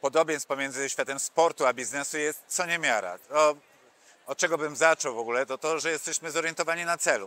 podobieństw pomiędzy światem sportu a biznesu jest co niemiara. Od czego bym zaczął w ogóle, to to, że jesteśmy zorientowani na celu.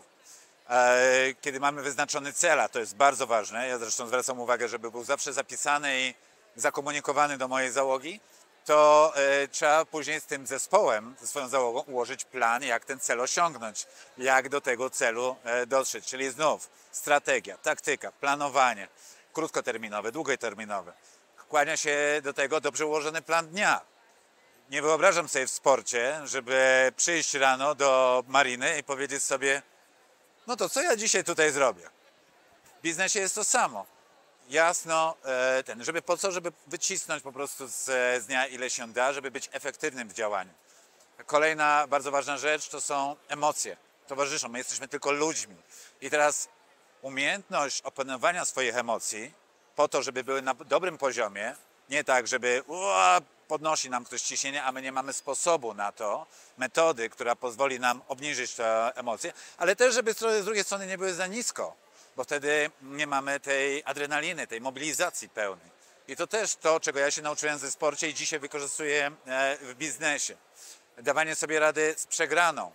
Kiedy mamy wyznaczony cel, a to jest bardzo ważne, ja zresztą zwracam uwagę, żeby był zawsze zapisany i zakomunikowany do mojej załogi, to trzeba później z tym zespołem, ze swoją załogą ułożyć plan, jak ten cel osiągnąć, jak do tego celu dotrzeć. Czyli znów strategia, taktyka, planowanie, krótkoterminowe, długoterminowe. Kłania się do tego dobrze ułożony plan dnia. Nie wyobrażam sobie w sporcie, żeby przyjść rano do mariny i powiedzieć sobie: no to co ja dzisiaj tutaj zrobię? W biznesie jest to samo. Jasno, żeby po co? Żeby wycisnąć po prostu z dnia ile się da, żeby być efektywnym w działaniu. Kolejna bardzo ważna rzecz to są emocje. Towarzyszą, my jesteśmy tylko ludźmi. I teraz umiejętność opanowania swoich emocji po to, żeby były na dobrym poziomie, nie tak, żeby podnosi nam ktoś ciśnienie, a my nie mamy sposobu na to, metody, która pozwoli nam obniżyć te emocje, ale też, żeby z drugiej strony nie były za nisko, bo wtedy nie mamy tej adrenaliny, tej mobilizacji pełnej. I to też to, czego ja się nauczyłem ze sporcie i dzisiaj wykorzystuję w biznesie. Dawanie sobie rady z przegraną,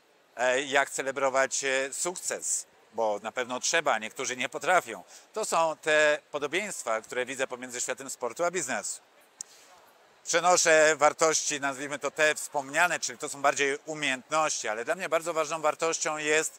jak celebrować sukces, bo na pewno trzeba, niektórzy nie potrafią. To są te podobieństwa, które widzę pomiędzy światem sportu a biznesu. Przenoszę wartości, nazwijmy to te wspomniane, czyli to są bardziej umiejętności, ale dla mnie bardzo ważną wartością jest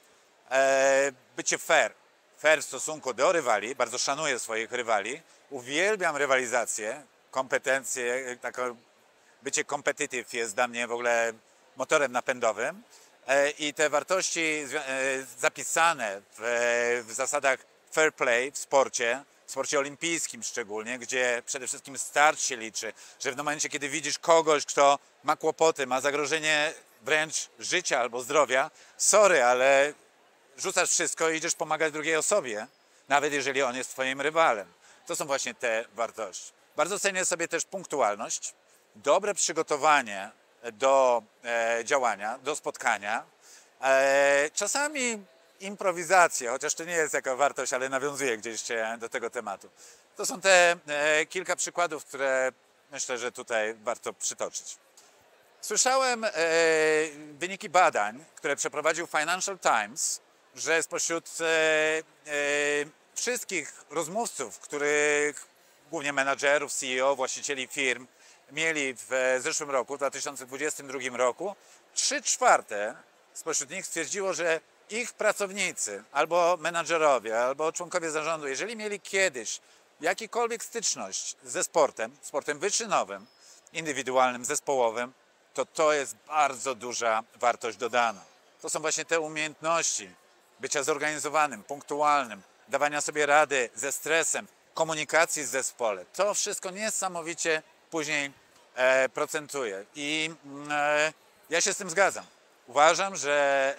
bycie fair. Fair w stosunku do rywali, bardzo szanuję swoich rywali, uwielbiam rywalizację, kompetencje, bycie competitive jest dla mnie w ogóle motorem napędowym i te wartości zapisane w zasadach fair play w sporcie olimpijskim szczególnie, gdzie przede wszystkim start się liczy, że w momencie, kiedy widzisz kogoś, kto ma kłopoty, ma zagrożenie wręcz życia albo zdrowia, sorry, ale rzucasz wszystko i idziesz pomagać drugiej osobie, nawet jeżeli on jest twoim rywalem. To są właśnie te wartości. Bardzo cenię sobie też punktualność, dobre przygotowanie do działania, do spotkania, czasami improwizację, chociaż to nie jest jaka wartość, ale nawiązuję gdzieś do tego tematu. To są te kilka przykładów, które myślę, że tutaj warto przytoczyć. Słyszałem wyniki badań, które przeprowadził Financial Times, że spośród wszystkich rozmówców, których głównie menadżerów, CEO, właścicieli firm mieli w zeszłym roku, w 2022 roku, 3/4 spośród nich stwierdziło, że ich pracownicy, albo menadżerowie, albo członkowie zarządu, jeżeli mieli kiedyś jakikolwiek styczność ze sportem wyczynowym, indywidualnym, zespołowym, to jest bardzo duża wartość dodana. To są właśnie te umiejętności bycia zorganizowanym, punktualnym, dawania sobie rady ze stresem, komunikacji w zespole. To wszystko niesamowicie później procentuje i ja się z tym zgadzam. Uważam, że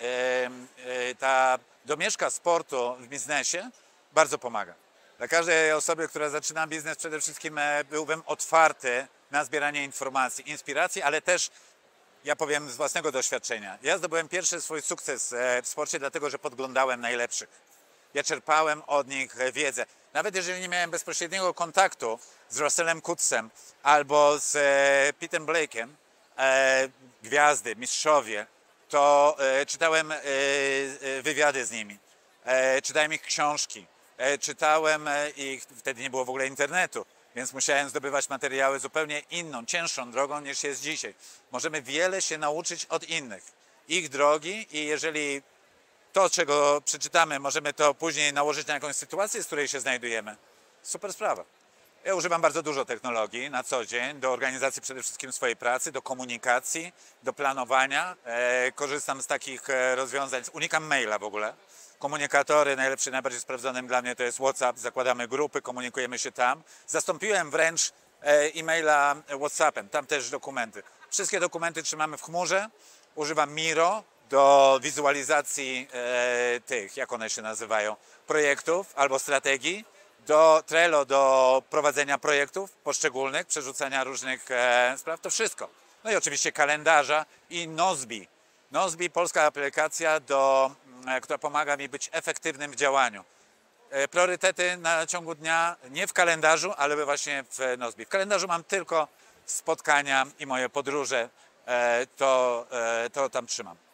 ta domieszka sportu w biznesie bardzo pomaga. Dla każdej osoby, która zaczyna biznes, przede wszystkim byłbym otwarty na zbieranie informacji, inspiracji, ale też, ja powiem z własnego doświadczenia, ja zdobyłem pierwszy swój sukces w sporcie, dlatego że podglądałem najlepszych. Ja czerpałem od nich wiedzę. Nawet jeżeli nie miałem bezpośredniego kontaktu z Russellem Couttsem albo z Petem Blake'em, gwiazdy, mistrzowie, to czytałem wywiady z nimi, czytałem ich książki, czytałem ich, wtedy nie było w ogóle internetu, więc musiałem zdobywać materiały zupełnie inną, cięższą drogą niż jest dzisiaj. Możemy wiele się nauczyć od innych, ich drogi i jeżeli to, czego przeczytamy, możemy to później nałożyć na jakąś sytuację, z której się znajdujemy, super sprawa. Ja używam bardzo dużo technologii na co dzień do organizacji przede wszystkim swojej pracy, do komunikacji, do planowania. Korzystam z takich rozwiązań, unikam maila w ogóle. Komunikatory, najlepszy, najbardziej sprawdzonym dla mnie to jest WhatsApp, zakładamy grupy, komunikujemy się tam. Zastąpiłem wręcz e-maila WhatsAppem, tam też dokumenty. Wszystkie dokumenty trzymamy w chmurze, używam Miro do wizualizacji tych, jak one się nazywają, projektów albo strategii. Do Trello do prowadzenia projektów poszczególnych, przerzucania różnych spraw, to wszystko. No i oczywiście kalendarza i Nozbe. Nozbe, polska aplikacja, która pomaga mi być efektywnym w działaniu. priorytety na ciągu dnia, nie w kalendarzu, ale właśnie w Nozbi. W kalendarzu mam tylko spotkania i moje podróże, to tam trzymam.